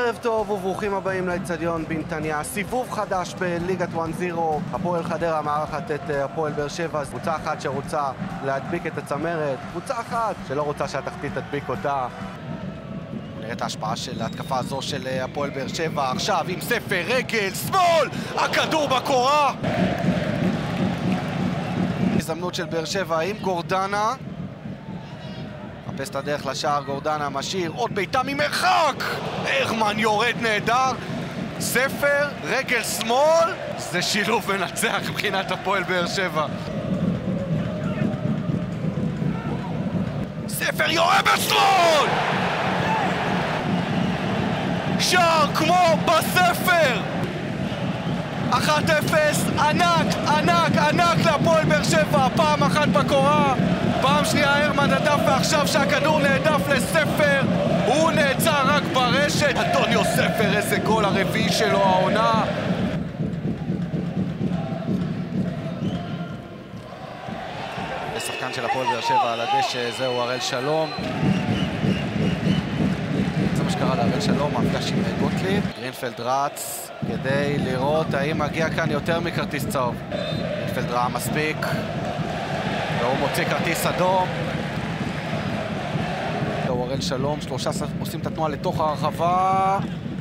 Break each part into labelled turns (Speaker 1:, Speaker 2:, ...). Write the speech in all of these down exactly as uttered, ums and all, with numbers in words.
Speaker 1: ערב טוב וברוכים הבאים לאצטדיון בנתניה. סיבוב חדש בליגת אחת אפס. הפועל חדרה מארחת את הפועל באר שבע. קבוצה אחת שרוצה להדביק את הצמרת, קבוצה אחת שלא רוצה שהתחתית תדביק אותה. נראה את ההשפעה של ההתקפה הזו של הפועל באר שבע. עכשיו עם ספר, רגל, שמאל, הכדור בקורה. הזדמנות של באר שבע עם גורדנה. מחפש את הדרך לשער, גורדנה משאיר, עוד בעיטה ממרחק! הרמן יורד נהדר, ספר, רגל שמאל, זה שילוב מנצח מבחינת הפועל באר שבע. ספר יורה בשמאל! שער כמו בספר! אחת אפס, ענק, ענק, ענק להפועל באר שבע, פעם אחת בקורה, פעם שנייה הרמן הדף, ועכשיו שהכדור נעדף לספר, הוא נעצר רק ברשת. אנטוניו ספר, איזה גול הרביעי שלו העונה. השחקן של הפועל באר שבע על הדשא, זהו הראל שלום. זה מה שקרה להראל שלום, המפגש עם גוטליב. גרינפלד רץ כדי לראות האם מגיע כאן יותר מכרטיס צהוב. גרינפלד ראה מספיק, והוא מוציא כרטיס אדום. הראל שלום, שלושה עושים את התנועה לתוך הרחבה.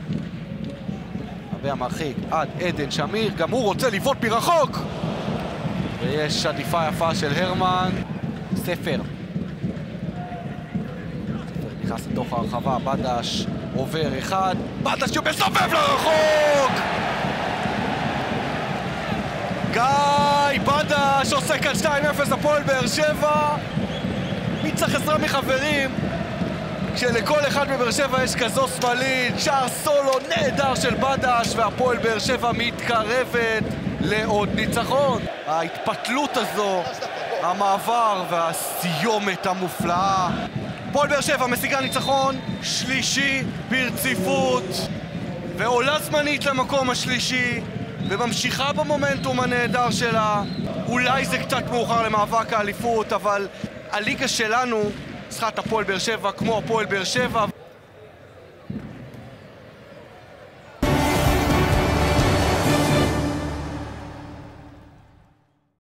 Speaker 1: הבא מרחיק עד עדן שמיר, גם הוא רוצה לבעוט מרחוק. ויש עדיפה יפה של הרמן. ספר. נכנס לתוך הרחבה, בדש עובר אחד, בדש שמסובב לרחוק! גיא בדש עושה כאן שתיים אפס הפועל באר שבע. מי צריך עזרה מחברים? כשלכל אחד בבאר שבע יש כזו שמאלית, שער סולו נהדר של בדש, והפועל באר שבע מתקרבת לעוד ניצחון. ההתפתלות הזו, המעבר והסיומת המופלאה. הפועל באר שבע משיגה ניצחון שלישי ברציפות, ועולה זמנית למקום השלישי, וממשיכה במומנטום הנהדר שלה. אולי זה קצת מאוחר למאבק האליפות, אבל הליגה שלנו צריכה את הפועל באר שבע כמו הפועל באר שבע,